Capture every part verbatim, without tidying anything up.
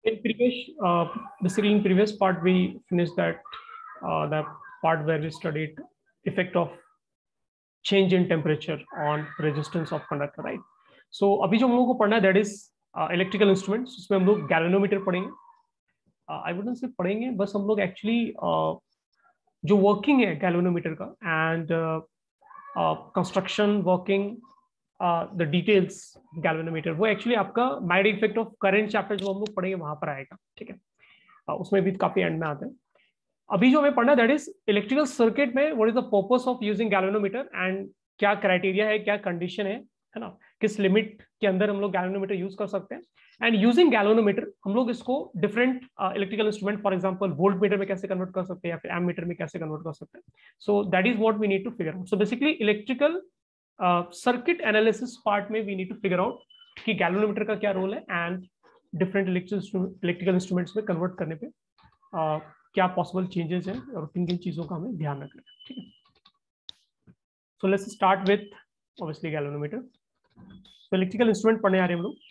In previous, uh, basically in previous part, we finished that uh, the part where we studied effect of change in temperature on resistance of conductor, right? So अभी जो हम लोगों को पढ़ना है that is uh, electrical instruments, उसमें हम लोग galvanometer पढ़ेंगे. uh, I wouldn't say पढ़ेंगे, बस हम लोग actually uh, जो working है galvanometer का and uh, uh, construction working uh, the details galvanometer वो actually आपका magnetic effect of current chapter जो हम लोग पढ़ेंगे वहां पर आएगा, ठीक है. uh, उसमें भी काफी एंड में आते हैं. अभी जो हमें पढ़ना है दैट इज इलेक्ट्रिकल सर्किट में what is the purpose of using galvanometer and क्या क्राइटेरिया है, क्या कंडीशन है, है ना, किस लिमिट के अंदर हम लोग गैल्वेनोमीटर यूज कर सकते हैं. एंड यूजिंग गैल्वेनोमीटर हम लोग इसको different electrical instrument for example volt meter में कैसे कन्वर्ट कर सकते हैं या फिर एम मीटर में कैसे कन्वर्ट कर सकते हैं. So that is what we need to figure out. So basically electrical circuit analysis part में we need to figure out कि गैल्वेनोमीटर का क्या रोल है एंड डिफरेंट इलेक्ट्रिकल इंस्ट्रूमेंट्स में कन्वर्ट करने पे uh, क्या पॉसिबल चेंजेस हैं और किन किन चीजों का हमें ध्यान रखना है, ठीक है. So let's start with obviously galvanometer. तो इलेक्ट्रिकल इंस्ट्रूमेंट पढ़ने आ रहे हैं हम लोग.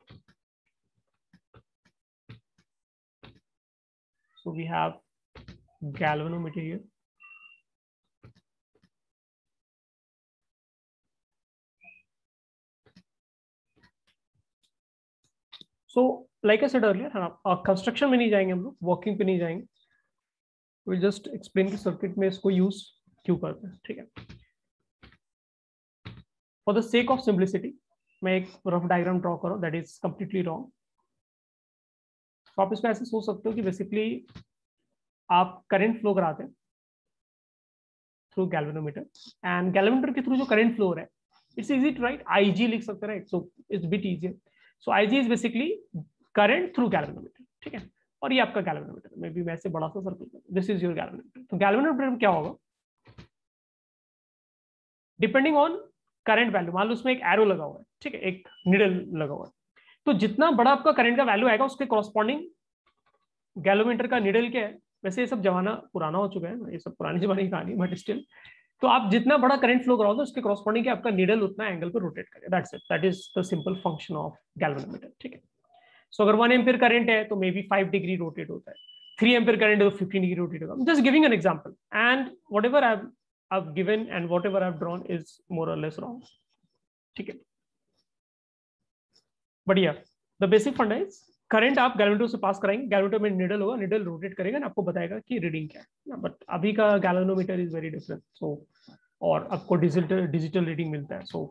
So we have galvanometer here. So like I said earlier, construction में नहीं जाएंगे हम लोग, वर्किंग पे नहीं जाएंगे. वी जस्ट एक्सप्लेन कि सर्किट में इसको यूज क्यों करते हैं, ठीक है. For the sake of simplicity मैं एक रफ डायग्राम ड्रॉ करूं दैट इज कंप्लीटली रॉन्ग. तो आप इसमें ऐसे सोच सकते हो कि बेसिकली आप करंट फ्लो कराते हैं थ्रू गैल्वेनोमीटर एंड गैल्वेनोमीटर के थ्रू जो करंट फ्लो है it's easy to write I G लिख सकते हैं, right. So it's bit easier. So I G is basically current through galvanometer, ठीक है. और ये आपका गैल्वेनोमीटर मे बी मैं ऐसे बड़ा सा circle, this is your galvanometer. तो गैल्वेनोमीटर में क्या होगा, डिपेंडिंग ऑन करंट वैल्यू, मान लो उसमें एक एरो लगा हुआ है, ठीक है, एक निडल लगा हुआ है, तो जितना बड़ा आपका करंट का वैल्यू आएगा उसके कॉरस्पॉन्डिंग गैल्वेनोमीटर का निडल क्या है. वैसे ये सब जमाना पुराना हो चुका है, ये सब पुरानी जमाने की कहानी, बट स्टिल तो आप जितना बड़ा करंट फ्लो कराओगे उसके कॉरस्पॉन्डिंग क्या आपका निडल उतना एंगल पर रोटेट करेगा. That's it, that is the simple function of galvanometer, ठीक है. सो अगर वन एम्पियर करंट है तो maybe five degree rotate होता है, थ्री एम्पियर करंट है तो फिफ्टीन डिग्री रोटेट होगा. Just giving an example and whatever I have I've given and whatever I've drawn is more or less wrong, ठीक है. But yeah, the basic funda is current आप galvanometer से pass कराएंगे, galvanometer में needle होगा, needle rotate करेगा ना, आपको बताएगा कि रीडिंग क्या है. बट अभी का galvanometer is very different. So और आपको डिजिटल डिजिटल रीडिंग मिलता है. So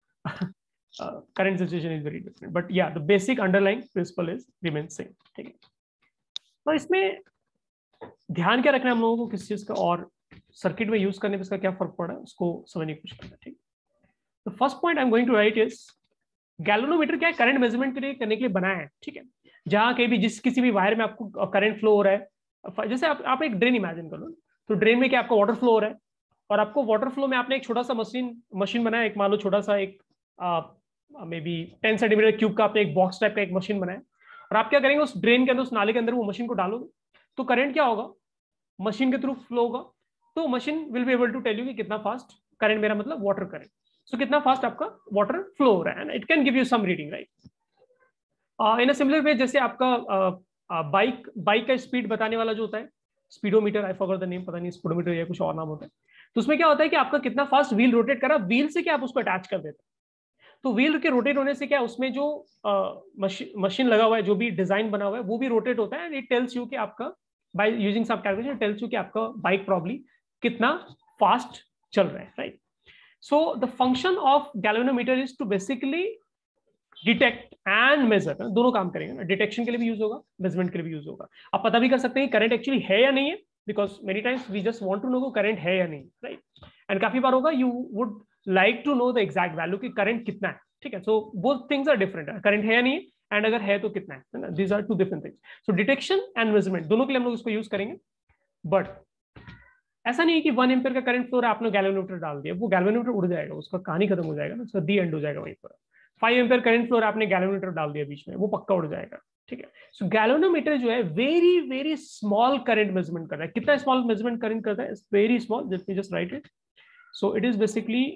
current situation is very different, but या the basic underlying principle is remain same, ठीक है. तो इसमें ध्यान क्या रखना है हम लोगों को किस चीज का और सर्किट में यूज करने पे इसका क्या फर्क पड़ा है उसको समझने की कोशिश करना, ठीक. तो first point I am going to write is galvanometer क्या है, करंट मेजरमेंट के लिए करने के लिए बनाया है, ठीक है. जहां कहीं भी जिस किसी भी वायर में आपको करंट फ्लो हो रहा है, जैसे आप, आप एक ड्रेन इमेजिन कर लो, तो ड्रेन में क्या आपको वाटर फ्लो हो रहा है और आपको वाटर फ्लो में आपने एक छोटा सा मशीन मशीन बनाया, एक मान लो छोटा सा एक maybe ten centimetre cube का आपने एक बॉक्स टाइप का एक मशीन बनाया और आप क्या करेंगे उस ड्रेन के अंदर उस नाले के अंदर वो मशीन को डालोगे तो करंट क्या होगा, मशीन के थ्रू फ्लो होगा. तो machine will be able to tell you कि कितना फास्ट करंट, मेरा मतलब वाटर करंट, सो कितना फास्ट आपका वाटर फ्लो हो रहा है. It can give you some reading, right. In a similar way जैसे आपका बाइक बाइक का स्पीड बताने वाला जो होता है speedometer, I forgot the name, पता नहीं स्पीडोमीटर या कुछ और नाम होता है. तो उसमें क्या होता है कि आपका कितना फास्ट व्हील रोटेट करा, व्हील से क्या आप उसको अटैच कर देते हैं. तो व्हील के रोटेट होने से क्या उसमें जो मशीन लगा हुआ है, जो भी डिजाइन बना हुआ है वो भी रोटेट होता है. एंड इट टेल्स यू कि आपका by using some calculation tells you कि आपका बाइक प्रॉब्ली कितना फास्ट चल रहा है, right. So the function of galvanometer is to basically detect and measure, दोनों काम करेंगे ना. डिटेक्शन के लिए भी यूज होगा, मेजरमेंट के लिए भी यूज होगा. आप पता भी कर सकते हैं करंट एक्चुअली है या नहीं है, because many times we just want to know current है या नहीं, राइट. एंड काफी बार होगा you would like to know the exact value कि करंट कितना है, ठीक है. So both things are different, current है या नहीं एंड अगर है तो कितना है, these are two different things. So detection and measurement दोनों के लिए हम लोग इसको यूज करेंगे. बट ऐसा नहीं है कि वन एम्पियर का करंट फ्लो आपने गैल्वेनोमीटर डाल दिया वो गैल्वेनोमीटर उड़ जाएगा, उसका कहानी खत्म हो जाएगा ना, उसका दी एंड हो जाएगा वहीं पर. फाइव एम्पियर करंट फ्लो आपने गैल्वेनोमीटर डाल दिया बीच में, वो पक्का उड़ जाएगा, ठीक है. सो गैल्वेनोमीटर जो है very very small current measurement करता है. कितना स्मॉल मेजरमेंट करंट करता है, very small. Let me just write it. So it is basically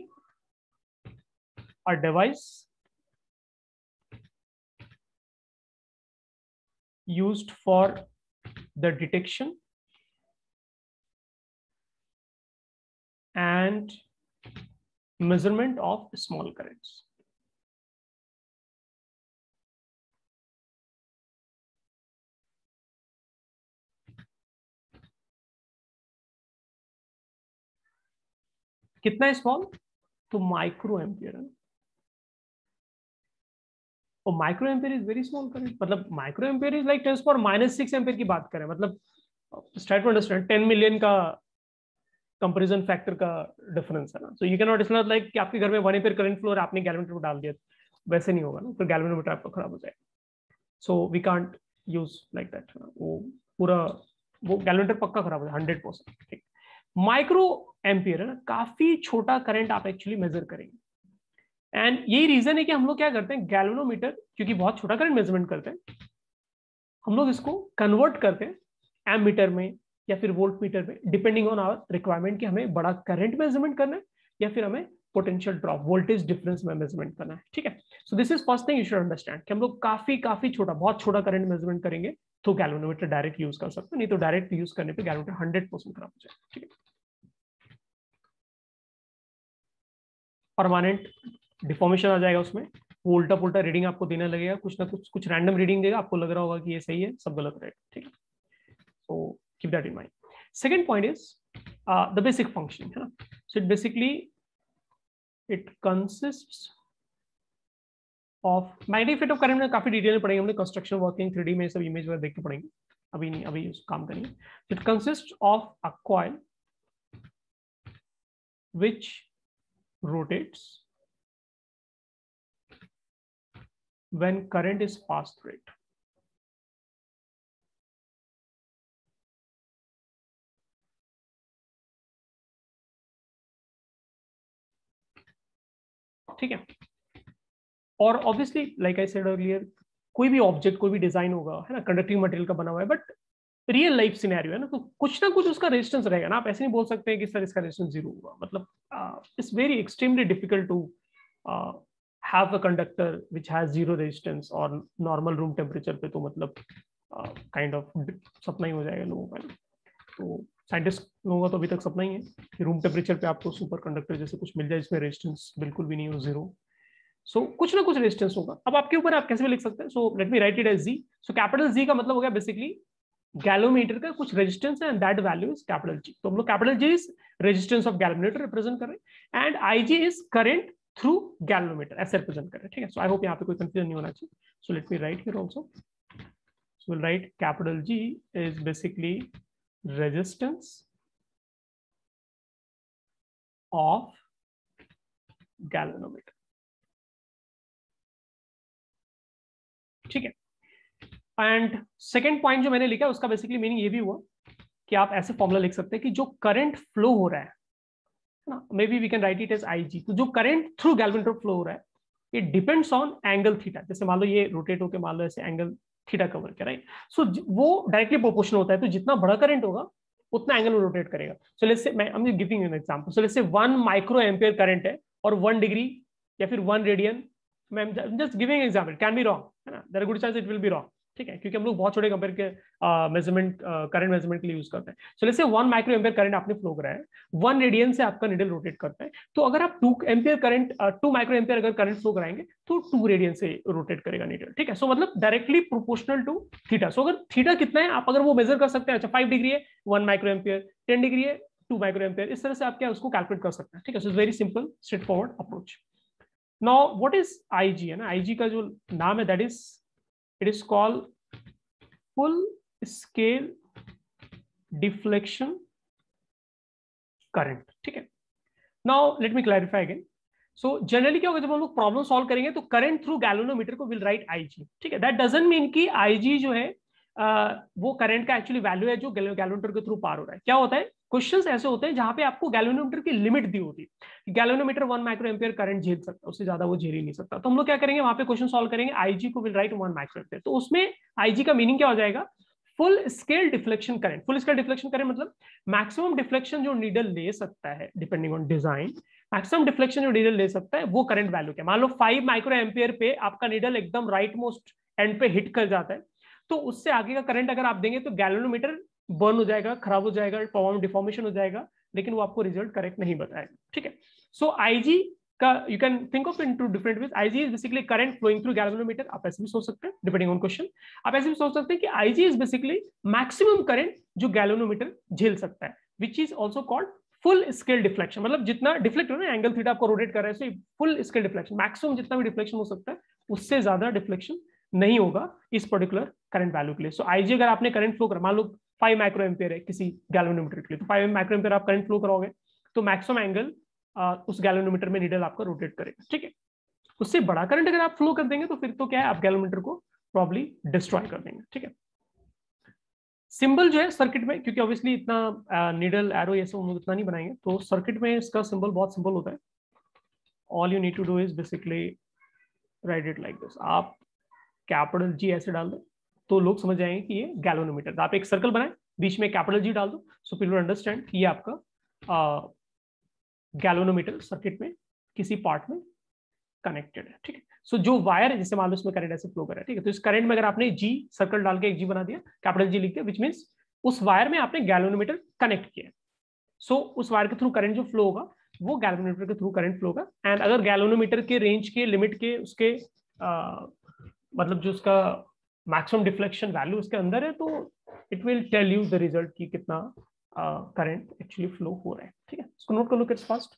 a device used for the detection and measurement of small currents. कितना small? तो micro ampere है। और micro ampere is very small current, मतलब micro ampere is like ten power minus six ampere की बात करें, मतलब start to understand ten million का कंपैरिजन फैक्टर का डिफरेंस है ना। So you can not, it's not like कि आपके घर में वन एम्पियर करंट फ्लो और आपने गैल्वेनोमीटर में डाल दिया, वैसे नहीं होगा ना, फिर गैल्वेनोमीटर आपका खराब हो जाएगा। So we can't use like that, वो पूरा वो गैल्वेनोमीटर पक्का खराब हो जाएगा हंड्रेड परसेंट। ठीक, माइक्रो एम्पियर है ना, काफी छोटा करंट आप एक्चुअली मेजर करेंगे। एंड यही रीजन है कि हम लोग क्या करते हैं, गैल्वेनोमीटर क्योंकि बहुत छोटा करंट मेजरमेंट करते हैं, हम लोग इसको कन्वर्ट करते हैं एमीटर में या फिर वोल्ट मीटर में, डिपेंडिंग ऑन आवर रिक्वायरमेंट कि हमें बड़ा करंट मेजरमेंट करना है या फिर हमें पोटेंशियल ड्रॉप वोल्टेज डिफरेंस में मेजरमेंट करना है। ठीक है, so this is first thing you should understand कि हम लोग काफी काफी छोटा, बहुत छोटा करंट मेजरमेंट करेंगे तो गैल्वेनोमीटर डायरेक्ट यूज कर सकते हैं, नहीं तो डायरेक्ट यूज करने पे गैल्वेनोमीटर हंड्रेड परसेंट खराब हो जाएगा। ठीक है, परमानेंट डिफॉर्मेशन आ जाएगा उसमें, वो उल्टा पुल्टा रीडिंग आपको देने लगेगा, कुछ ना कुछ कुछ रैंडम रीडिंग देगा, आपको लग रहा होगा कि ये सही है, सब गलत रहेगा। ठीक है, so keep that in mind. Second point is the basic function है ना। So it basically it consists of magnetic effect of current में काफी डिटेल में पढ़ेंगे हमने, कंस्ट्रक्शन वर्किंग थ्री डी में सब इमेज वगैरह देख के पढ़ेंगे, अभी नहीं, अभी उस काम करेंगे। It consist of a coil which rotates when current is passed through it. ठीक है, और obviously like I said earlier, कोई भी ऑब्जेक्ट, कोई भी डिजाइन होगा है ना, कंडक्टिंग मटेरियल का बना हुआ है, बट रियल लाइफ सिनेरियो है ना, तो कुछ ना कुछ उसका रेजिस्टेंस रहेगा ना। आप ऐसे नहीं बोल सकते हैं कि सर इसका रेजिस्टेंस जीरो होगा, मतलब it's very extremely difficult to have a conductor which has zero resistance और नॉर्मल रूम टेम्परेचर पे, तो मतलब kind uh, of kind of सपना ही हो जाएगा लोगों का। तो साइंटिस्ट लोगों का तो अभी तक सपना ही है कि रूम टेम्परेचर पे आपको सुपर कंडक्टर जैसे कुछ मिल जाए जिसमें रेजिस्टेंस बिल्कुल भी नहीं हो, जीरो। सो so, कुछ ना कुछ रेजिस्टेंस होगा। अब आपके ऊपर आप कैसे भी लिख सकते हैं। So let me write it as G. So capital G का मतलब हो गया बेसिकली गैलोमीटर का कुछ रेजिस्टेंस है and that value is capital G. तो हम लोग capital G is resistance of galvanometer represent कर रहे हैं and I G is current through galvanometer, ऐसे रिप्रेजेंट कर रहे हैं। ठीक है, सो आई होप यहाँ पे कोई कंफ्यूजन नहीं होना चाहिए। So let me write here also. So will write capital G is basically resistance of galvanometer. ठीक है, एंड सेकेंड पॉइंट जो मैंने लिखा उसका बेसिकली मीनिंग ये भी हुआ कि आप ऐसे फॉर्मूला लिख सकते हैं कि जो करंट फ्लो हो रहा है ना, maybe we can write it as I G. तो जो करंट थ्रू गैल्वेनोमीटर फ्लो हो रहा है it depends on angle theta. जैसे मान लो ये रोटेट होकर मान लो ऐसे एंगल थीटा कवर कर, राइट। सो वो डायरेक्टली प्रोपोर्शनल होता है, तो जितना बड़ा करंट होगा उतना एंगल में रोटेट करेगा। सो लेट्स से मैं I am giving an example. So let's say one micro ampere current है और वन डिग्री या फिर वन रेडियन, मैं just giving example, can be wrong है ना, there good chance it will be wrong. ठीक है, क्योंकि हम लोग बहुत छोटे कंपेयर के मेजरमेंट करंट मेजरमेंट के लिए यूज करते हैं। So let's say one micro ampere current आपने फ्लो कराया है, वन रेडियन से आपका निडल रोटेट करता है, तो अगर आप two ampere current two micro ampere अगर करंट फ्लो कराएंगे तो टू रेडियन से रोटेट करेगा निडल। ठीक है, सो मतलब directly proportional to theta. So अगर थीटा कितना है आप अगर वो मेजर कर सकते हैं, अच्छा फाइव डिग्री है one micro ampere, ten degree है टू माइक्रो एम्पियर, इस तरह से आप क्या उसको कैलकुलेट कर सकते हैं। ठीक है, so very simple straightforward approach. Now what is IG है ना, आईजी का जो नाम है that is it is called full scale deflection current. ठीक है, now let me clarify again. So generally क्या होगा जब हम लोग प्रॉब्लम सॉल्व करेंगे तो करंट थ्रू गैल्वेनोमीटर को विल राइट आईजी। ठीक है, दैट डजंट मीन कि आईजी जो है uh, वो करंट का एक्चुअली वैल्यू है जो गैल्वेनोमीटर के थ्रू पार हो रहा है। क्या होता है, क्वेश्चंस ऐसे होते हैं जहां पे आपको गैल्वेनोमीटर की लिमिट दी होती है, galvanometer one micro ampere current झेल सकता है, उससे ज्यादा वो झेल ही नहीं सकता। तो हम लोग क्या करेंगे वहां पे क्वेश्चन सॉल्व करेंगे, आईजी को will write one micro ampere. तो उसमें आईजी का मीनिंग क्या हो जाएगा, full scale deflection current. Full scale deflection current मतलब मैक्सिमम डिफ्लेक्शन जो नीडल ले सकता है depending on design, maximum deflection जो नीडल ले सकता है वो करंट वैल्यू क्या। मान लो फाइव माइक्रो एम्पियर पे आपका नीडल एकदम राइट मोस्ट एंड पे हिट कर जाता है, तो उससे आगे का करंट अगर आप देंगे तो गैल्वेनोमीटर बर्न हो जाएगा, खराब हो जाएगा, पावर में डिफॉर्मेशन हो जाएगा, लेकिन वो आपको रिजल्ट करेक्ट नहीं बताएगा। ठीक है, सो आईजी का you can think of in two different ways. IG is basically current flowing through galvanometer, आप ऐसे भी सोच सकते हैं डिपेंडिंग ऑन क्वेश्चन। आप ऐसे भी सोच सकते हैं कि IG is basically maximum current जो गैल्वेनोमीटर झेल सकता है, which is also called full scale deflection. मतलब जितना डिफ्लेक्ट हो ना, एंगल थीटा आपको रोटेट कर रहा है, फुल स्केल डिफ्लेक्शन, मैक्सिमम जितना भी डिफ्लेक्शन हो सकता है उससे ज्यादा डिफ्लेक्शन नहीं होगा इस पर्टिकुलर करंट वैल्यू के लिए। सो आईजी अगर आपने करंट फ्लो कर, मान लो फाइव माइक्रो एम्पियर है किसी गैल्वेनोमीटर के लिए, तो फाइव माइक्रो एम्पियर आप करंट फ्लो करोगे तो मैक्सिमम एंगल उस गैल्वेनोमीटर में नीडल आपका रोटेट करेगा। ठीक है, उससे बड़ा करंट अगर आप फ्लो कर देंगे तो फिर तो क्या है, आप गैल्वेनोमीटर को प्रॉब्ली डिस्ट्रॉय कर देंगे। ठीक है, सिंबल जो है सर्किट में, क्योंकि ऑब्वियसली इतना नीडल एरो ये सब हम लोग इतना नहीं बनाएंगे, तो सर्किट में इसका सिंबल बहुत सिंपल होता है। All you need to do is basically write it like this. आप कैपिटल जी ऐसे डाल दो तो लोग समझ जाएंगे कि ये गैल्वेनोमीटर। आप एक सर्कल बनाए, बीच में कैपिटल जी डाल दो, सो पीपल अंडरस्टैंड ये आपका गैल्वेनोमीटर सर्किट में किसी पार्ट में कनेक्टेड है। ठीक है, सो जो वायर है, जैसे मान लो इसमें करंट ऐसे फ्लो कर रहा है, ठीक है, तो इस करंट में अगर आपने जी सर्कल डाल के एक जी बना दिया, कैपिटल जी लिख दिया, विच मींस उस वायर में आपने गैल्वेनोमीटर कनेक्ट किया। सो उस वायर के थ्रू करंट जो फ्लो होगा वो गैल्वेनोमीटर के थ्रू करंट फ्लो होगा। एंड अगर गैल्वेनोमीटर के रेंज के लिमिट के उसके आ, मतलब जो उसका मैक्सिमम डिफ्लेक्शन वैल्यू उसके अंदर है, तो it will tell you the result कि कितना करंट एक्चुअली फ्लो हो रहा है। ठीक है, इसको नोट कर लो किट्स fast.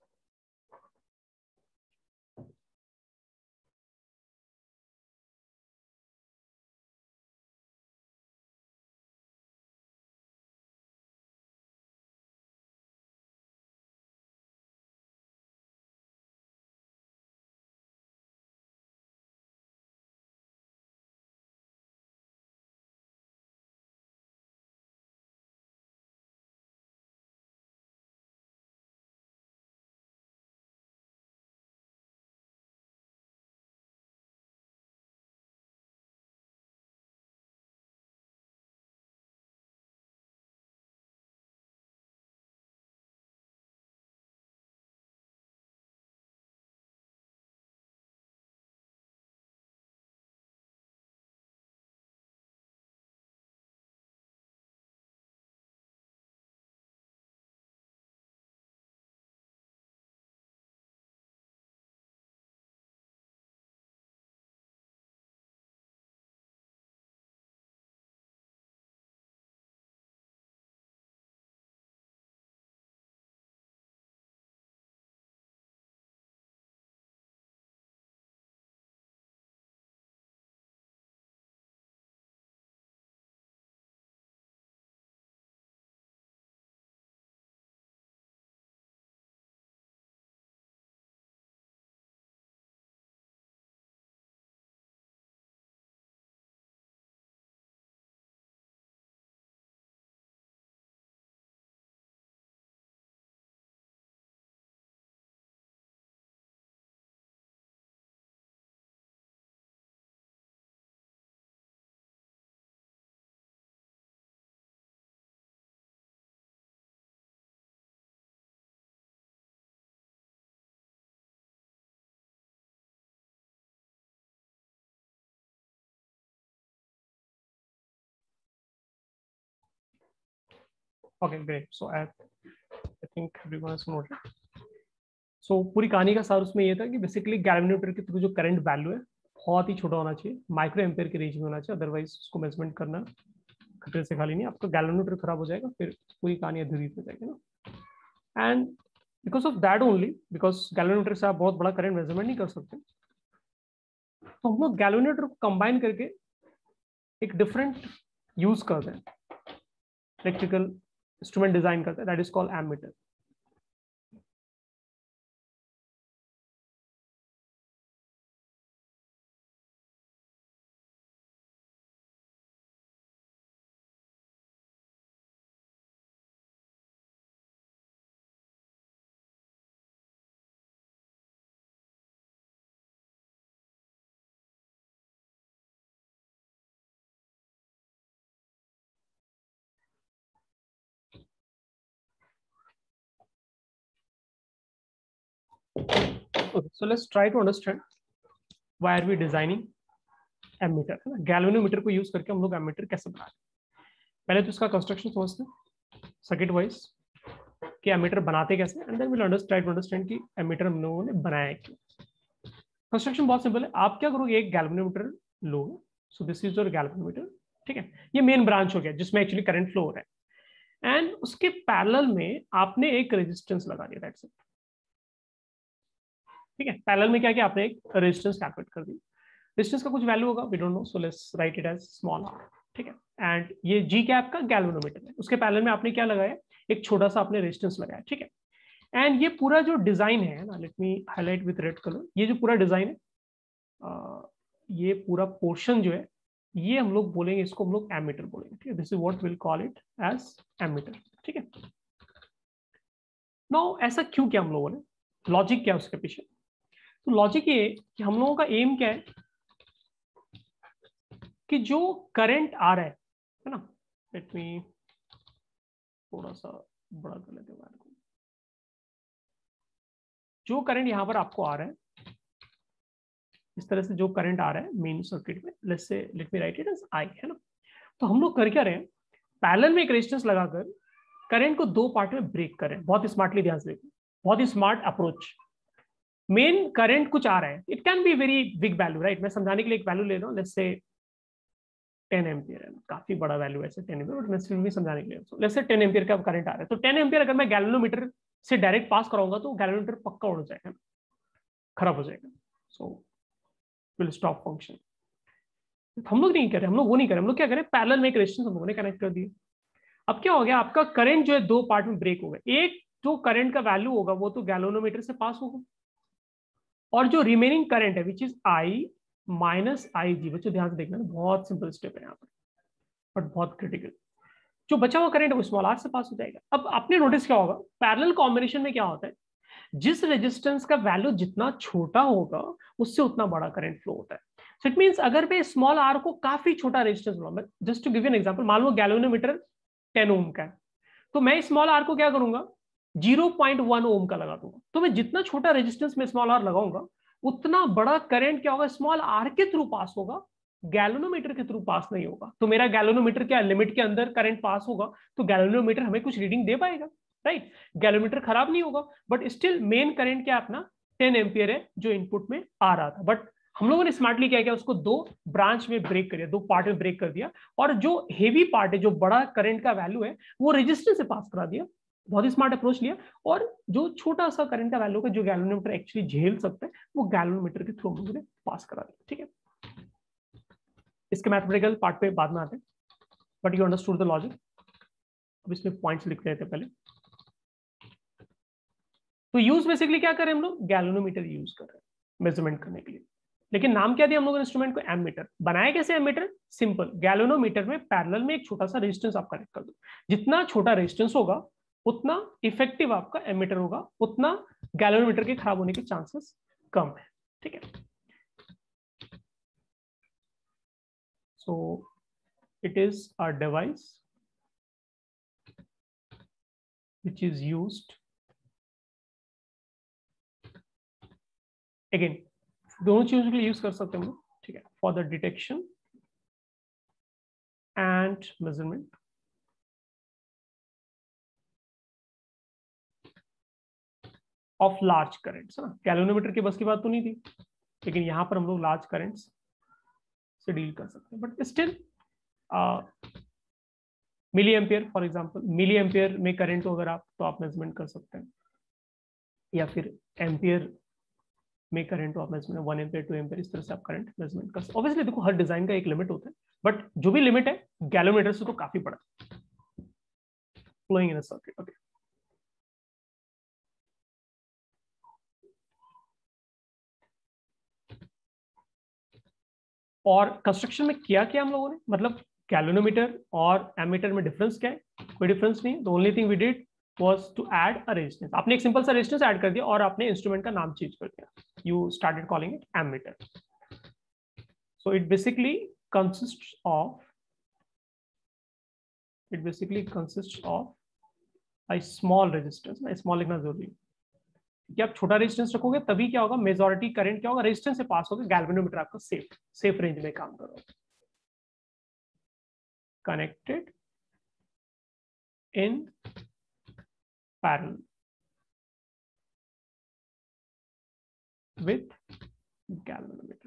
Okay great, so I I think everyone has noted. सो पूरी कहानी का सार उसमें ये था कि बेसिकली गैल्वेनोमीटर के थ्रू जो करंट वैल्यू है बहुत ही छोटा होना चाहिए, माइक्रो एम्पियर के रेंज में होना चाहिए, अदरवाइज उसको मेजरमेंट करना खतरे से खाली नहीं, आपका गैल्वेनोमीटर खराब हो जाएगा, फिर पूरी कहानी अधूरी हो जाएगी ना। And because of that only, because galvanometer से आप बहुत बड़ा करंट मेजरमेंट नहीं कर सकते, तो हम लोग गैल्वेनोमीटर को कंबाइन करके एक डिफरेंट यूज करते हैं, इलेक्ट्रिकल इंस्ट्रूमेंट डिजाइन करते हैं, that is called ammeter. Okay, so let's try to understand why are we designing ammeter है ना, गैल्वेनोमीटर को यूज करके हम लोग एमीटर कैसे बनाते हैं। पहले तो इसका कंस्ट्रक्शन समझते हैं सर्किट वाइज कि एमीटर बनाते कैसे, and then will understand try to understand कि एमीटर हम लोगों ने बनाया क्यों। कंस्ट्रक्शन बहुत सिंपल है, आप क्या करोगे, एक गैल्वेनोमीटर लोगे, so this is your galvanometer, ठीक है, ये मेन ब्रांच हो गया जिसमें एक्चुअली करंट फ्लो हो रहा है, एंड उसके पैरेलल में आपने एक रेजिस्टेंस लगा दिया, दैट्स इट, ठीक है। पैरेलल में क्या किया, आपने एक रेजिस्टेंस कैलकुलेट कर दी, रेजिस्टेंस का कुछ वैल्यू होगा, we don't know, so let's write it as small R, ठीक है, एंड ये जी कैप का गैल्वेनोमीटर है, उसके पैरेलल में आपने क्या लगाया, एक छोटा सा आपने रेजिस्टेंस लगाया, ठीक है। एंड ये पूरा जो डिजाइन है ना, let me highlight with red colour, ये जो पूरा डिजाइन है, आ, ये पूरा पोर्शन जो है, ये हम लोग बोलेंगे, इसको हम लोग एमीटर बोलेंगे, ठीक है, this is what will call it as ammeter, ठीक है। नाउ ऐसा क्यों किया हम लोगों ने, लॉजिक क्या है उसके पीछे, तो लॉजिक ये कि हम लोगों का एम क्या है कि जो करंट आ रहा है है ना, लेट मी थोड़ा सा बड़ा कर लेते हैं, जो करंट यहां पर आपको आ रहा है, इस तरह से जो करंट आ रहा है मेन सर्किट में, let's say let me write it as I, है ना, तो हम लोग कर क्या रहे हैं, पैरेलल में एक रेजिस्टेंस लगाकर करंट को दो पार्ट में ब्रेक कर रहे हैं, बहुत स्मार्टली, ध्यान से देखो, बहुत ही स्मार्ट अप्रोच। मेन करंट कुछ आ रहा है, it can be very big value, right, मैं समझाने के लिए एक वैल्यू ले रहा हूँ, लेट्स से टेन एम्पियर है, काफी बड़ा वैल्यू है टेन एम्पियर, बट मैं फिर भी समझाने के लिए, लेट्स से टेन एम्पियर का करंट आ रहा है, तो टेन एम्पियर अगर मैं गैल्वेनोमीटर से डायरेक्ट पास कराऊंगा तो गैल्वेनोमीटर पक्का उड़ जाएगा, खराब हो जाएगा, सो विल स्टॉप फंक्शन। हम लोग नहीं कर रहे, हम लोग वो नहीं कर रहे, हम लोग क्या करें, पैरेलल में एक रेजिस्टेंस हम लोगों ने कनेक्ट कर दिया। अब क्या हो गया, आपका करंट जो है दो पार्ट में ब्रेक हो गया, एक जो करंट का वैल्यू होगा वो तो गैल्वेनोमीटर से पास होगा, और जो रिमेनिंग करंट है which is I minus I जी, बच्चों ध्यान से देखना, बहुत सिंपल स्टेप है यहाँ पर बट बहुत क्रिटिकल, जो बचा हुआ करंट है वो स्मॉल आर से पास हो जाएगा। अब आपने नोटिस क्या होगा, पैरेलल कॉम्बिनेशन में क्या होता है, जिस रेजिस्टेंस का वैल्यू जितना छोटा होगा उससे उतना बड़ा करंट फ्लो होता है। सो इट मींस अगर मैं स्मॉल आर को काफी छोटा रेजिस्टेंस बनाऊं, just to give an example, मान लो गैल्वेनोमीटर टेन ओम का है, तो मैं स्मॉल आर को क्या करूंगा, ज़ीरो पॉइंट वन ओम का लगा दूंगा, तो मैं जितना छोटा रेजिस्टेंस में स्मॉल आर लगाऊंगा उतना बड़ा करंट क्या होगा, स्मॉल आर के थ्रू पास होगा, गैल्वेनोमीटर के थ्रू पास नहीं होगा। तो मेरा गैल्वेनोमीटर क्या लिमिट के अंदर करंट पास होगा, तो गैल्वेनोमीटर हमें कुछ रीडिंग दे पाएगा, राइट, गैल्वेनोमीटर खराब नहीं होगा, बट स्टिल मेन करंट क्या अपना टेन एम्पियर है जो इनपुट में आ रहा था, बट हम लोगों ने स्मार्टली क्या किया, उसको दो ब्रांच में ब्रेक कर दिया, दो पार्ट में ब्रेक कर दिया, और जो हेवी पार्ट है, जो बड़ा करंट का वैल्यू है, वो रेजिस्टेंस से पास करा दिया, बहुत ही स्मार्ट अप्रोच लिया, और जो छोटा सा करंट का वैल्यू है जो गैल्वेनोमीटर एक्चुअली झेल सकता है वो गैल्वेनोमीटर के थ्रू हम लोगों ने पास करा दिया, ठीक है। इसके मैथमेटिकल पार्ट पे बाद में आते हैं, but you understood the logic. अब इसमें पॉइंट्स लिख रहे थे पहले, तो यूज बेसिकली क्या करें हम लोग, गैल्वेनोमीटर यूज कर रहे हैं मेजरमेंट करने के लिए, लेकिन नाम क्या दिया हम लोग इंस्ट्रूमेंट को, एमीटर। बनाया कैसे एमीटर, सिंपल, गैल्वेनोमीटर में पैरेलल में एक छोटा सा रेजिस्टेंस आप कनेक्ट कर दो, जितना छोटा रेजिस्टेंस होगा उतना इफेक्टिव आपका एमीटर होगा, उतना गैल्वेनोमीटर के खराब होने के चांसेस कम है, ठीक है। So it is a device which is used, again दोनों चीजों के लिए यूज कर सकते हैं हम लोग, ठीक है, for the detection and measurement of large currents, है ना, गैल्वेनोमीटर की बस की बात तो नहीं थी, लेकिन यहां पर हम लोग लार्ज करेंट्स से डील कर सकते हैं, but still milli ampere, for example milli ampere में करंट हो अगर आप, तो आप मेजरमेंट कर सकते हैं, या फिर एम्पियर में करंट हो आप measurement, one ampere two ampere, इस तरह से आप करंट मेजरमेंट कर सकते हैं। ऑब्वियसली देखो हर डिजाइन का एक लिमिट होता है, बट जो भी लिमिट है गैल्वेनोमीटर से तो काफी बड़ा, flowing in a circuit, okay. और कंस्ट्रक्शन में किया क्या हम लोगों ने, मतलब गैल्वेनोमीटर और एमीटर में डिफरेंस क्या है, कोई डिफरेंस नहीं, the only thing we did was to add a resistance, आपने एक सिंपल सा रेजिस्टेंस ऐड कर दिया और आपने इंस्ट्रूमेंट का नाम चेंज कर दिया, you started calling it ammeter. So it basically consists of it basically consists of a small resistance, ना स्मॉल लिखना जरूरी है, कि आप छोटा रेजिस्टेंस रखोगे तभी क्या होगा, मेजॉरिटी करंट क्या होगा, रेजिस्टेंस से पास होगा, गैल्वेनोमीटर आपका सेफ सेफ रेंज में काम करोगे। Connected in parallel with galvanometer.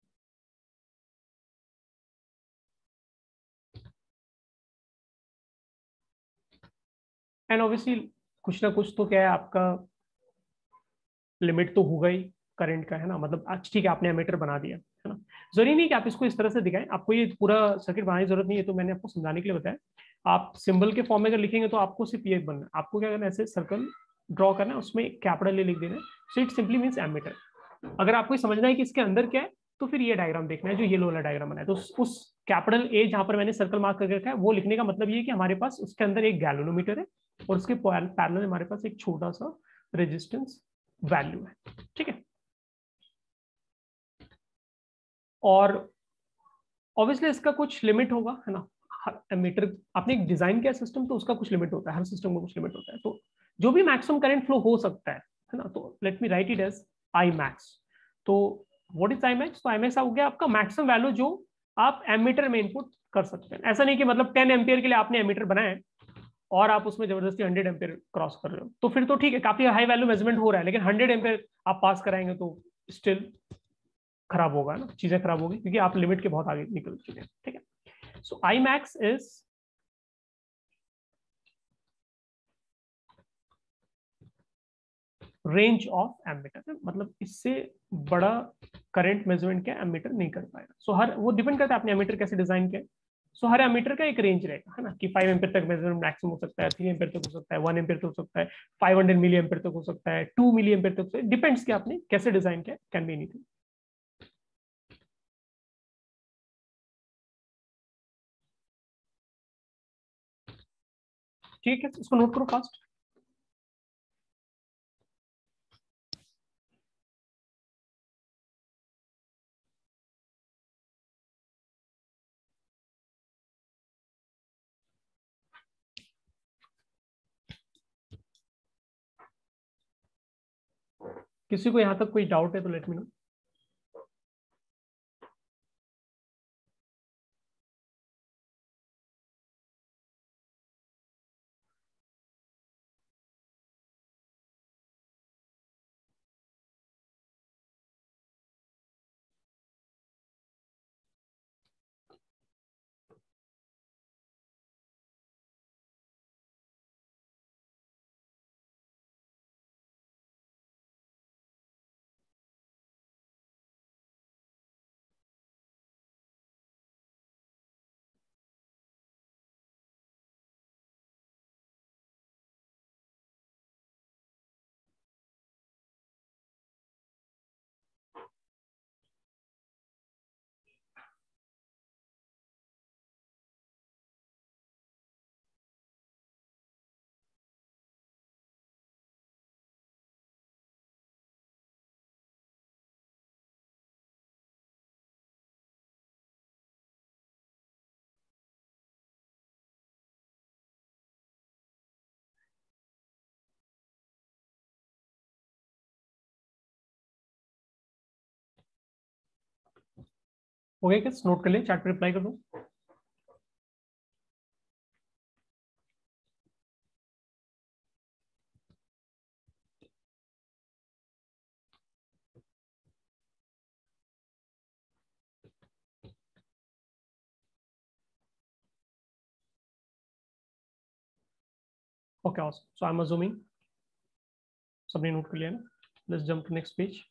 And obviously कुछ ना कुछ तो क्या है, आपका लिमिट तो होगा ही करंट का, है ना। मतलब आज ठीक है आपने एमीटर बना दिया, है ना। जरूरी नहीं कि आप इसको इस तरह से दिखाएं, आपको ये पूरा सर्किट बनाने की जरूरत नहीं है, तो मैंने आपको समझाने के लिए बताया। आप सिंबल के फॉर्म में अगर लिखेंगे तो आपको सिर्फ ये बनना है, आपको क्या करना है, ऐसे सर्कल ड्रॉ करना है, उसमें कैपिटल ए लिख देना है, so it simply means ammeter. अगर आपको समझना है कि इसके अंदर क्या है, तो फिर ये डायग्राम देखना है जो येलो वाला डायग्राम बना है। तो उस कैपिटल ए जहां पर मैंने सर्कल मार्क करके रखा है, वो लिखने का मतलब ये है कि हमारे पास उसके अंदर एक गैल्वेनोमीटर है और उसके पैरेलल में हमारे पास एक छोटा सा रेजिस्टेंस वैल्यू है, ठीक है। और ऑब्वियसली इसका कुछ लिमिट होगा, है ना। मीटर आपने एक डिजाइन किया सिस्टम, तो उसका कुछ लिमिट होता है, हर सिस्टम में कुछ लिमिट होता है। तो जो भी मैक्सिमम करंट फ्लो हो सकता है है ना, तो let me write it as I max. तो व्हाट इज आई मैक्स, तो आई मैक्स हो गया आपका मैक्सिमम वैल्यू जो आप एमीटर में इनपुट कर सकते हैं। ऐसा नहीं कि मतलब टेन एम्पियर के लिए आपने एमीटर बनाया है और आप उसमें जबरदस्ती हंड्रेड एम्पियर क्रॉस कर रहे हो, तो फिर तो ठीक है, काफी हाई वैल्यू मेजरमेंट हो रहा है, लेकिन हंड्रेड एम्पियर आप पास कराएंगे तो स्टिल खराब होगा ना, चीजें खराब होगी, क्योंकि आप लिमिट के बहुत आगे निकल चुके हैं, ठीक है। So I max is range of ammeter, मतलब इससे बड़ा करंट मेजरमेंट क्या एमीटर नहीं कर पाएगा। सो so, हर वो डिपेंड करता है आपने एमीटर कैसे डिजाइन किया। सो so, हर एमीटर का एक रेंज रहेगा, है ना, कि फाइव एम्पियर तक मेजरमेंट मैक्सिमम हो सकता है, थ्री एम्पियर तक हो सकता है, वन एम्पियर तक हो सकता है, फाइव हंड्रेड मिली एम्पियर तक हो सकता है, टू मिली एम्पियर तक, डिपेंड्स कि आपने कैसे डिजाइन किया, कैन बी एनीथिंग। ठीक है, इसको नोट करो फास्ट। किसी को यहाँ तक कोई डाउट है तो लेट मी नो। हो गया, किस नोट कर ले, चैट पे रिप्लाई कर दो। Okay awesome, so I am assuming सबने नोट कर लिया ना। Let's jump to next page.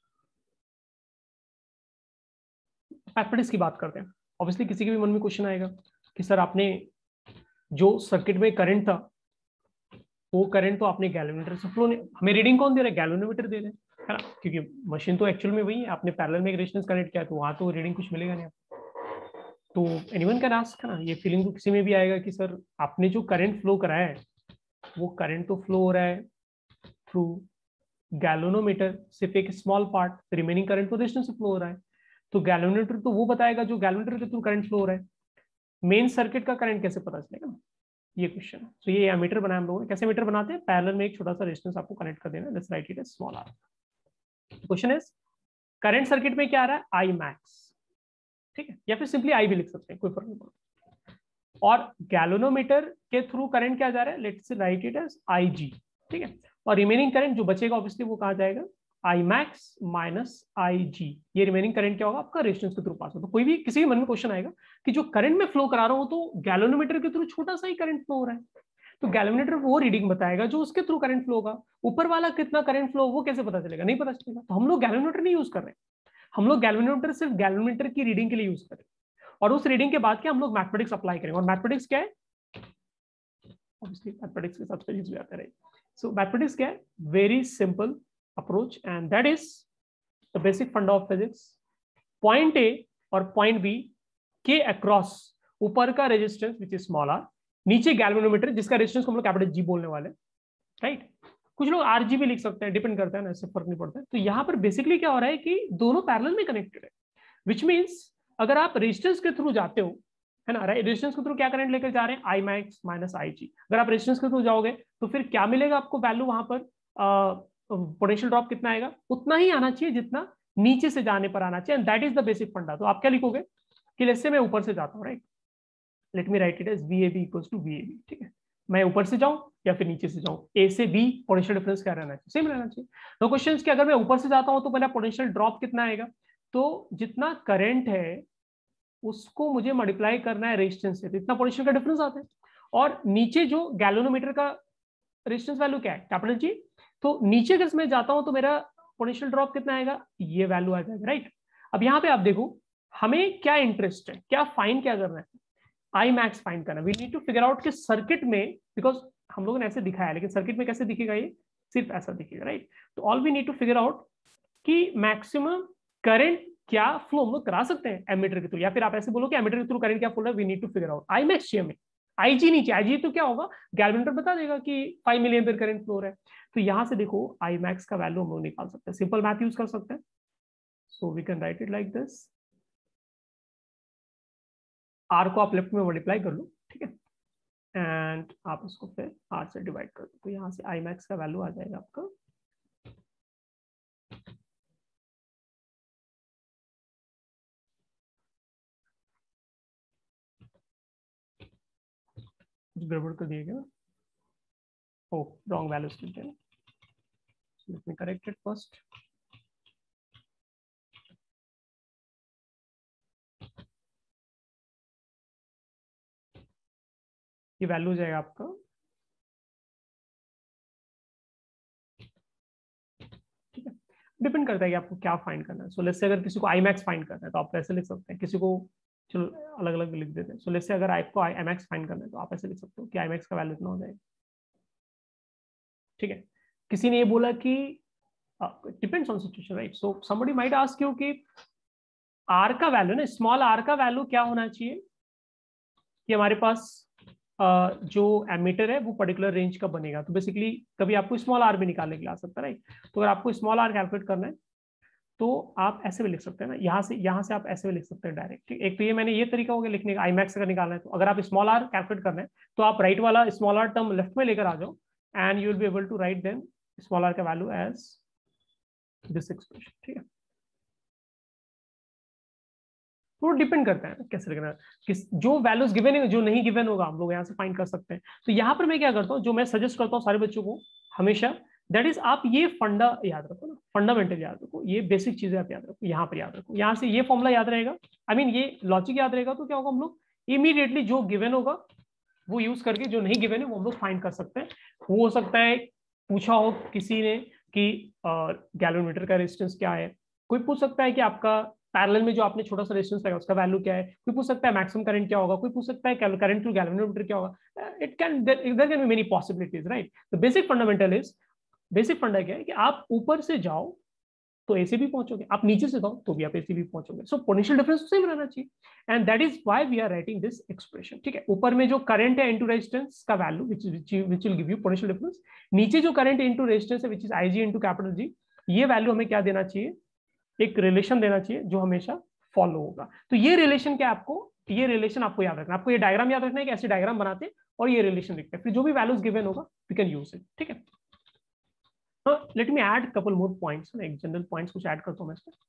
Practice की बात करते हैं। ऑब्वियसली किसी के भी मन में क्वेश्चन आएगा कि सर आपने जो सर्किट में करंट था, वो करंट तो आपने गैल्वेनोमीटर से फ्लो, हमें रीडिंग कौन दे रहा है, गैल्वेनोमीटर दे रहे हैं, है ना, क्योंकि मशीन तो एक्चुअल में वही है, आपने पैरेलल में एक रेजिस्टेंस कनेक्ट किया तो वहां तो रीडिंग कुछ मिलेगा नहीं आपको। तो एनीवन कैन आस्क, है ना, ये फीलिंग तो किसी में भी आएगा कि सर आपने जो करंट फ्लो कराया है, वो करंट तो फ्लो हो रहा है थ्रू गैल्वेनोमीटर, सिर्फ एक स्मॉल पार्ट, रिमेनिंग करंट तो रेजिस्टेंस से फ्लो हो रहा है। तो गैल्वेनोमीटर तो वो बताएगा जो गैल्वेनोमीटर के थ्रू करंट फ्लो हो रहा है, मेन सर्किट का करंट कैसे पता चलेगा। ये क्वेश्चन। तो ये एमीटर बनाया हम लोगों ने। कैसे मीटर बनाते हैं? पैरेलल में एक छोटा सा रेजिस्टेंस आपको कनेक्ट कर देना, let's write it as small R. Question is current circuit में क्या आ रहा है? आई मैक्स, ठीक है, या फिर सिंपली आई भी लिख सकते हैं, कोई फर्क नहीं पड़ता। और गैल्वेनोमीटर के थ्रू करंट क्या जा रहा है? Let's write it as I G, ठीक है। और रिमेनिंग करंट जो बचेगा ऑब्वियसली वो कहाँ जाएगा? I max minus I G. ये रिमेनिंग करंट क्या होगा? आपका रेजिस्टेंस के थ्रू पास होगा। तो कोई भी किसी भी मन में क्वेश्चन आएगा कि जो करंट में फ्लो करा रहा हूं तो गैल्वेनोमीटर के थ्रू छोटा सा ही करंट फ्लो हो रहा है, तो गैल्वेनोमीटर वो रीडिंग बताएगा जो उसके थ्रू करंट फ्लो होगा। ऊपर वाला कितना करंट फ्लो वो कैसे पता चलेगा? नहीं पता चलेगा। तो हम लोग गैल्वेनोमीटर नहीं यूज कर रहे हैं, हम लोग गैल्वेनोमीटर सिर्फ गैल्वेनोमीटर की रीडिंग के लिए यूज करें, और उस रीडिंग के बाद क्या हम लोग मैथमेटिक्स अप्लाई करेंगे। और मैथमेटिक्स क्या है? ऑब्वियसली मैथमेटिक्स के सबसे यूज आता है। सो मैथमेटिक्स क्या है? Very simple approach, and that is the basic funda of physics. Point A और पॉइंट बी के अक्रॉस ऊपर का resistance which is small R, नीचे गैल्वेनोमीटर जिसका रेजिस्टेंस को हम लोग कैपिटल जी बोलने वाले, राइट। कुछ लोग आरजी भी लिख सकते हैं, डिपेंड करता है ना, इससे फर्क नहीं पड़ता है। तो यहाँ पर बेसिकली क्या हो रहा है कि दोनों पैरेलल में कनेक्टेड है, विच मीन्स अगर आप रेजिस्टेंस के थ्रू जाते हो, है ना, रेजिस्टेंस के थ्रू क्या करंट लेकर जा रहे हैं? I max minus I G. अगर आप रेजिस्टेंस के थ्रू जाओगे तो फिर क्या मिलेगा आपको वैल्यू? वहां पर पोटेंशियल ड्रॉप कितना आएगा? उतना ही आना चाहिए जितना नीचे से जाने पर आना चाहिए, and that is the basic funda. तो आप क्या लिखोगे कि लेट्स से मैं ऊपर से जाता हूँ, right, let me write it as V A B equals to V A B, ठीक है। मैं ऊपर से जाऊं या फिर नीचे से जाऊं, ए से बी पोटेंशियल डिफरेंस क्या रहना चाहिए? सेम रहना चाहिए। तो क्वेश्चन कि अगर मैं ऊपर से जाता हूं तो मेरा पोटेंशियल ड्रॉप कितना आएगा? तो जितना करंट है उसको मुझे मल्टीप्लाई करना है रेजिस्टेंस से, तो इतना पोटेंशियल का डिफरेंस आता है। और नीचे जो गैल्वेनोमीटर का रेजिस्टेंस वैल्यू क्या है? Capital G. तो नीचे अगर मैं जाता हूं तो मेरा पोटेंशियल ड्रॉप कितना आएगा? ये वैल्यू आ जाएगा, राइट। अब यहाँ पे आप देखो हमें क्या इंटरेस्ट है, क्या फाइन क्या करना है? आई मैक्स फाइंड करना। We need to figure out कि सर्किट में, बिकॉज हम लोगों ने ऐसे दिखाया है, लेकिन सर्किट में कैसे दिखेगा? ये सिर्फ ऐसा दिखेगा, राइट। तो all we need to figure out कि मैक्सिमम करंट क्या फ्लो हम लोग करा सकते हैं एमीटर के थ्रू, या फिर आप ऐसे बोलो कि एमीटर के थ्रू करंट क्या फ्लो है। We need to figure out I max चाहिए हमें, आईजी नहीं चाहिए। आईजी तो क्या होगा? गैल्वेनोमीटर बता देगा कि फाइव मिलियन पर करंट फ्लो है। तो यहां से देखो आई मैक्स का वैल्यू हम लोग निकाल सकते हैं, सिंपल मैथ यूज कर सकते हैं। So we can write it like this. R को आप लेफ्ट में मल्टीप्लाई कर लो, ठीक है, एंड आप उसको फिर आर से डिवाइड कर दो, तो यहाँ से आई मैक्स का वैल्यू आ जाएगा आपका गड़बड़ कर दिएगा ना, oh wrong value still, let me correct it first. ये वैल्यू हो जाएगा आपका, ठीक है। डिपेंड करता है कि आपको क्या फाइंड करना है। सो लेट्स से अगर किसी को आई मैक्स फाइंड करना है तो आप ऐसे लिख सकते हैं, किसी को चलो अलग अलग लिख देते हैं। सो लेट्स से अगर आपको आई मैक्स फाइंड करना है तो आप ऐसे लिख सकते हो कि आई मैक्स का वैल्यू इतना हो जाएगा, ठीक है। किसी ने ये बोला कि depends on situation, right. So somebody might ask you कि आर का वैल्यू ना, स्मॉल आर का वैल्यू क्या होना चाहिए कि हमारे पास uh, जो एमीटर है वो पर्टिकुलर रेंज का बनेगा। तो बेसिकली कभी आपको स्मॉल आर भी निकालने के लिए आ सकता है, राइट। तो अगर आपको स्मॉल आर कैलकुलेट करना है तो आप ऐसे भी लिख सकते हैं ना, यहाँ से यहाँ से आप ऐसे भी लिख सकते हैं डायरेक्ट। एक तो ये मैंने ये तरीका हो गया लिखने का, आई मैक्स अगर निकालना है तो अगर आप स्मॉल आर कैलकुलेट करना है तो आप राइट वाला स्मॉल आर टर्म लेफ्ट में लेकर आ जाओ, and you will be able to write then small R का वैल्यू एज दिस एक्सप्रेशन, ठीक है। वो डिपेंड करता है कैसे लिखना है, किस जो वैल्यूज गिवन है, जो नहीं गिवन होगा हम लोग यहाँ से फाइंड कर सकते हैं। तो यहाँ पर मैं क्या करता हूँ, जो मैं सजेस्ट करता हूँ सारे बच्चों को हमेशा, दैट इज आप ये फंडा याद रखो ना, फंडामेंटल याद रखो, ये बेसिक चीजें आप याद रखो, यहाँ पर याद रखो। यहाँ से ये फॉर्मूला याद रहेगा, आई मीन ये लॉजिक याद रहेगा, तो क्या होगा हम लोग इमीडिएटली जो गिवन होगा वो यूज करके, जो नहीं गिवन है वो हम लोग फाइंड कर सकते हैं। वो हो सकता है पूछा हो किसी ने कि गैल्वेनोमीटर का रेजिस्टेंस क्या है, कोई पूछ सकता है कि आपका पैरेलल में जो आपने छोटा सा रेजिस्टेंस लगाया उसका वैल्यू क्या है, कोई पूछ सकता है मैक्सिमम करंट क्या होगा, कोई पूछ सकता है करंट थ्रू गैल्वेनोमीटर क्या होगा। It can there can be many possibilities, right. The basic fundamental is, basic funda क्या है कि आप ऊपर से जाओ तो ऐसे भी पहुंचोगे, आप नीचे से जाओ तो भी आप ऐसे भी पहुंचोगे। सो पोटेंशियल डिफरेंस सेम रहना चाहिए, and that is why we are writing this expression, ठीक है। ऊपर में जो करंट है इनटू रेजिस्टेंस का value which which will give you potential difference, नीचे जो करंट इनटू रेजिस्टेंस है which is I G into capital G, ये वैल्यू हमें क्या देना चाहिए, एक रिलेशन देना चाहिए जो हमेशा फॉलो होगा। तो ये रिलेशन क्या आपको ये रिलेशन आपको याद रखना, आपको ये डायग्राम याद रखना है कि ऐसे डायग्राम बनाते और ये रिलेशन लिखते हैं, फिर जो भी वैल्यूज गिवन होगा वी कैन यूज इट। ठीक है, let me add couple more points, एक जनरल पॉइंट्स कुछ ऐड करता हूं मैं इसमें।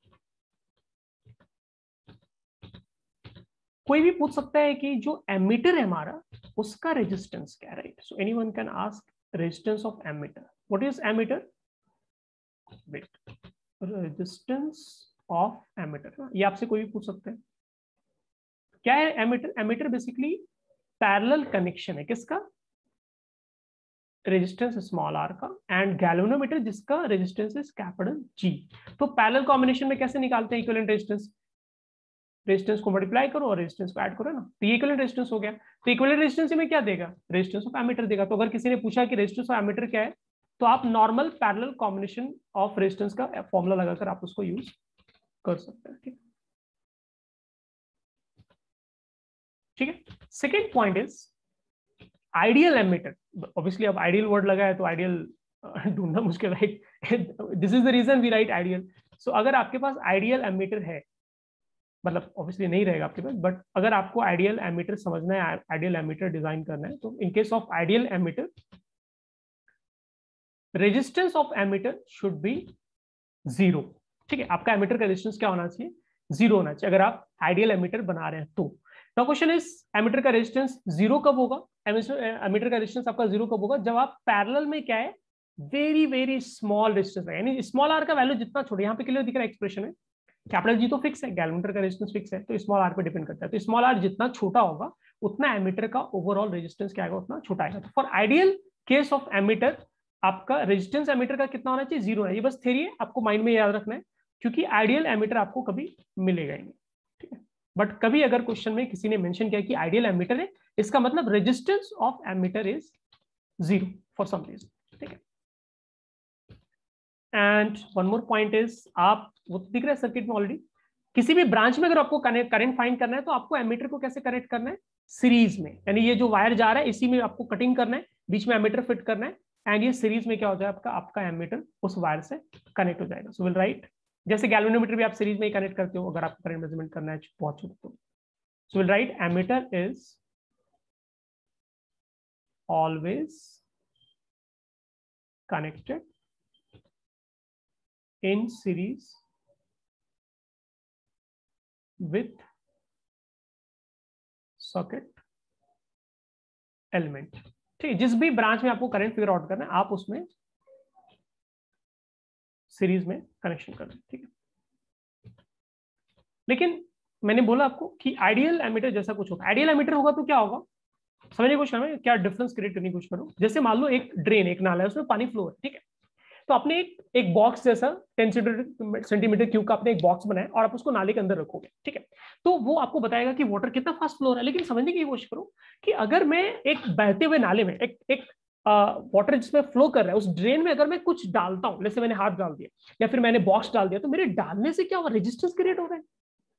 कोई भी पूछ सकता है कि जो एमीटर है हमारा उसका रेजिस्टेंस क्या है, right? So anyone can ask resistance of ammeter, what is ammeter, wait, resistance of ammeter, ये आपसे कोई भी पूछ सकता है। क्या है ammeter? Ammeter basically parallel connection है किसका, रेजिस्टेंस स्मॉल आर का, एंड गैल्वेनोमीटर जिसका रेजिस्टेंस इज कैपिटल जी। तो पैरेलल कॉम्बिनेशन में कैसे निकालते हैं इक्विवेलेंट रेजिस्टेंस? रेजिस्टेंस को मल्टीप्लाई करो और रेजिस्टेंस को ऐड करो ना, तो ये इक्विवेलेंट रेजिस्टेंस हो गया। तो इक्विवेलेंट रेजिस्टेंस में क्या देगा, रेजिस्टेंस ऑफ एमीटर देगा। तो अगर किसी ने पूछा कि रेजिस्टेंस ऑफ एमीटर क्या है, तो आप normal parallel combination of resistance का फॉर्मूला लगाकर आप उसको यूज कर सकते हैं। ठीक ठीक है, second point is ideal ammeter. Obviously अब आइडियल वर्ड लगा है तो आइडियल ढूंढना मुश्किल है, this is the reason we write ideal. So अगर आपके पास आइडियल एमीटर है, मतलब ऑब्वियसली नहीं रहेगा आपके पास, बट अगर आपको आइडियल एमीटर समझना है, आइडियल एमीटर डिजाइन करना है, तो in case of ideal ammeter resistance of ammeter should be zero. ठीक है, आपका एमीटर का रेजिस्टेंस क्या होना चाहिए, जीरो होना चाहिए अगर आप आइडियल एमीटर बना रहे हैं तो। नाउ क्वेश्चन इज एमीटर का रेजिस्टेंस जीरो कब होगा, एमीटर का रेजिस्टेंस आपका जीरो कब होगा, जब आप पैरेलल में क्या है, वेरी वेरी स्मॉल रेजिस्टेंस है, यानी स्मॉल आर का वैल्यू जितना छोटा, यहाँ पे क्लियर दिख रहा है एक्सप्रेशन है, कैपिटल जी तो फिक्स है, गैल्वेनोमीटर का रेजिस्टेंस फिक्स है, तो स्मॉल आर पे डिपेंड करता है। तो स्मॉल आर जितना छोटा होगा उतना एमीटर का ओवरऑल रेजिस्टेंस क्या आएगा, उतना छोटा आएगा। तो for ideal case of ammeter आपका रेजिस्टेंस एमीटर का कितना होना चाहिए, जीरो है। ये बस थ्योरी है, आपको माइंड में याद रखना है, क्योंकि आइडियल एमीटर आपको कभी मिलेगा ही नहीं। ठीक है, बट कभी अगर क्वेश्चन में किसी ने मेंशन किया कि आइडियल एमीटर है, इसका मतलब resistance of ammeter is zero for some reason. ठीक है, and one more point is, आप वो दिख रहा है सर्किट में ऑलरेडी, किसी भी ब्रांच में अगर आपको करंट फाइंड करना है तो आपको एमीटर को कैसे कनेक्ट करना है, सीरीज में, यानी ये जो वायर जा रहा है इसी में आपको कटिंग करना है, बीच में एमीटर फिट करना है, एंड ये सीरीज में क्या हो जाएगा आपका आपका एमीटर उस वायर से कनेक्ट हो जाएगा। सो विल राइट, जैसे गैल्वेनोमीटर भी आप सीरीज में ही कनेक्ट करते हो अगर आपको करंट मेजरमेंट करना है बहुत छोटा तो। So will write ammeter is always connected in series with circuit element। ठीक, जिस भी ब्रांच में आपको करंट फिगर आउट करना है आप उसमें सीरीज में कनेक्शन करना है। ठीक है, लेकिन मैंने बोला आपको कि आइडियल एमीटर जैसा कुछ होगा, आइडियल एमीटर होगा तो क्या होगा, समझने की कोशिश करो, क्या डिफरेंस क्रिएट करने की कोशिश करो। जैसे मान लो एक ड्रेन, एक नाला है, उसमें पानी फ्लो है, ठीक है, तो आपने एक एक बॉक्स जैसा टेन सेंटीमीटर क्यूब का आपने एक बॉक्स बनाया और आप उसको नाले के अंदर रखोगे। ठीक है, तो वो आपको बताएगा कि वाटर कितना फास्ट फ्लो हो रहा है। लेकिन समझने की कोशिश करो कि अगर मैं एक बहते हुए नाले में एक एक वाटर जिसमें फ्लो कर रहा है उस ड्रेन में अगर मैं कुछ डालता हूं, जैसे मैंने हाथ डाल दिया या फिर मैंने बॉक्स डाल दिया, तो मेरे डालने से क्या होगा, रेजिस्टेंस क्रिएट हो रहा है,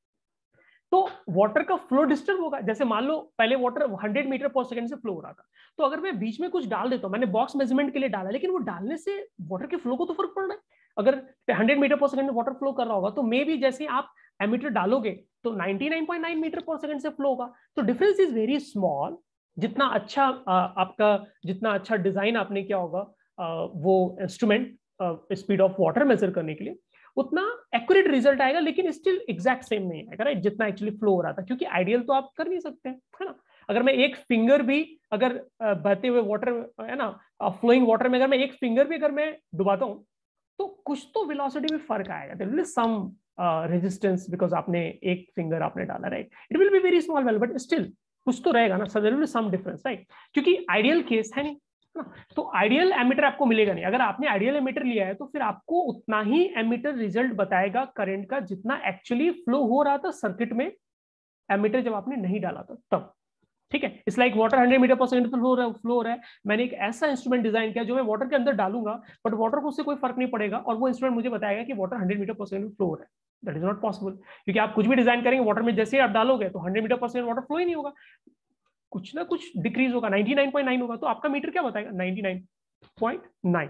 तो वाटर का फ्लो डिस्टर्ब होगा। जैसे मान लो पहले water hundred meter per second से फ्लो हो रहा था, तो अगर मैं बीच में कुछ डाल देता हूं, मैंने बॉक्स मेजरमेंट के लिए डाला, लेकिन वो डालने से वाटर के फ्लो को तो फर्क पड़ रहा है। अगर हंड्रेड मीटर पर सेकंड में वाटर फ्लो कर रहा होगा तो मे बी जैसे आप एमीटर डालोगे तो ninety nine point nine meter per second से फ्लो होगा। तो डिफरेंस इज वेरी स्मॉल। जितना अच्छा आपका जितना अच्छा डिजाइन आपने किया होगा वो instrument speed of water measure करने के लिए, उतना एक्यूरेट रिजल्ट आएगा, लेकिन स्टिल एग्जैक्ट सेम नहीं आएगा, राइट, जितना एक्चुअली फ्लो हो रहा था, क्योंकि आइडियल तो आप कर नहीं सकते, है ना। अगर मैं एक फिंगर भी अगर बहते हुए वाटर, है ना, फ्लोइंग वाटर में अगर मैं एक फिंगर भी अगर मैं डुबाता हूं तो कुछ तो वेलोसिटी में फर्क आएगा, there will be some resistance because आपने एक फिंगर आपने डाला, right, it will be very small value but still कुछ तो रहेगा ना, so there will be some difference, right, क्योंकि आइडियल केस है नहीं ना। तो आइडियल एमीटर आपको मिलेगा नहीं। अगर आपने आइडियल एमीटर लिया है तो फिर आपको उतना ही एमीटर रिजल्ट बताएगा करंट का जितना एक्चुअली फ्लो हो रहा था सर्किट में एमीटर जब आपने नहीं डाला था तब। ठीक है, it's like water hundred meter per second flow रहा है फ्लो हो रहा है, मैंने एक ऐसा इंस्ट्रूमेंट डिजाइन किया जो मैं वाटर के अंदर डालूंगा बट वाटर को उससे कोई फर्क नहीं पड़ेगा और वो इंस्ट्रूमेंट मुझे बताएगा कि water hundred meter per second flow हो रहा है। दैट इज नॉट पॉसिबल, क्योंकि आप कुछ भी डिजाइन करेंगे वाटर में जैसे ही आप डालोगे तो hundred meter per second water flow ही नहीं होगा, कुछ ना कुछ डिक्रीज होगा, नाइंटी नाइन पॉइंट नाइन होगा, तो आपका मीटर क्या बताएगा, ninety nine point nine.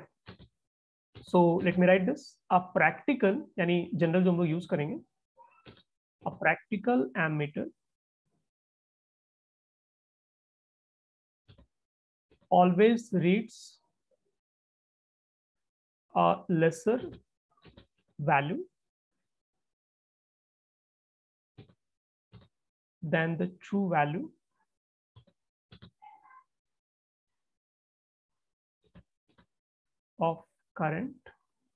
So let me write this, a practical यानी जनरल जो हम लोग यूज करेंगे, a practical ammeter always reads a lesser value than the true value of current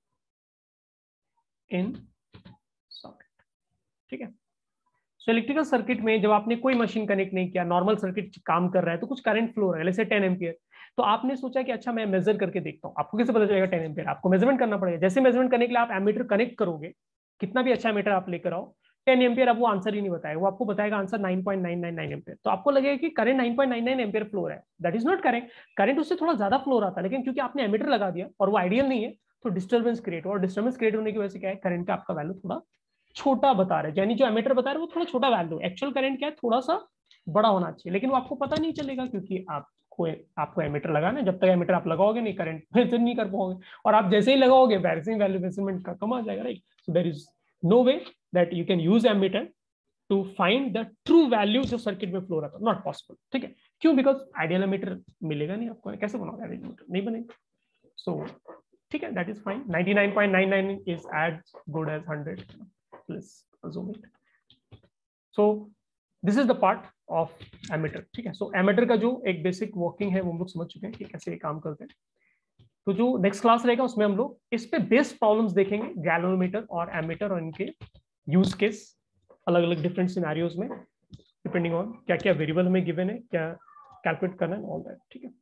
in socket. ठीक है. सो इलेक्ट्रिकल सर्किट में जब आपने कोई मशीन कनेक्ट नहीं किया, नॉर्मल सर्किट काम कर रहा है, तो कुछ करंट फ्लो रहा है, जैसे टेन एम्पियर, तो आपने सोचा कि अच्छा मैं मेजर करके देखता हूँ. आपको कैसे पता चलेगा टेन एम्पियर? आपको मेजरमेंट करना पड़ेगा. जैसे मेजरमेंट करने के लिए आप एमीटर कनेक्ट करोगे, कितना भी अच्छा एमीटर आप लेकर आओ, टेन एम्पियर अब वो आंसर ही नहीं बताएगा, वो आपको बताएगा answer nine point nine nine nine ampere. तो आपको लगेगा कि current nine point nine nine ampere flow रहा है. That is not correct. Current उससे थोड़ा ज्यादा फ्लो रहा था, लेकिन क्योंकि आपने एमीटर लगा दिया और वो आइडियल नहीं है, तो डिस्टर्बेंस क्रिएट हुआ. और डिस्टर्बेंस क्रिएट होने की वजह से क्या है, करंट का आपका वैल्यू थोड़ा छोटा बता रहे हैं. यानी जो एमीटर बता रहे हैं वो थोड़ा छोटा वैल्यू, एक्चुअल करंट क्या है थोड़ा सा बड़ा होना चाहिए, लेकिन वो आपको पता नहीं चलेगा क्योंकि आपको आपको एमीटर लगाना है. जब तक एमीटर आप लगाओगे नहीं, करंट मेजर नहीं कर पाओगे. और आप जैसे ही लगाओगे वैक्सिंग वैल्यू मेजरमेंट का कम आ जाएगा, right. So there is no way that you can use ammeter to find the true value जो सर्किट में फ्लो रहा था. Not possible. ठीक है. क्यों? बिकॉज आइडियल एमीटर मिलेगा नहीं आपको. कैसे बनाओगे आइडियल एमीटर? नहीं बनेगा. सो ठीक है, that is fine. Ninety nine point nine nine is as good as hundred. Let's assume it. So this is the part of ammeter. ठीक है. So ammeter का जो एक बेसिक वर्किंग है वो हम लोग समझ चुके हैं कि कैसे ये काम करते हैं. तो जो नेक्स्ट क्लास रहेगा उसमें हम लोग इस पे बेस्ड प्रॉब्लम्स देखेंगे, गैल्वेनोमीटर और एमीटर और इनके यूज केस अलग अलग डिफरेंट सिनेरियोज में, डिपेंडिंग ऑन क्या क्या वेरिएबल हमें गिवन है, क्या कैलकुलेट करना है, ऑल दैट. ठीक है.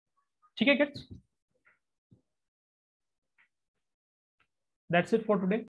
ठीक है kids, that's it for today.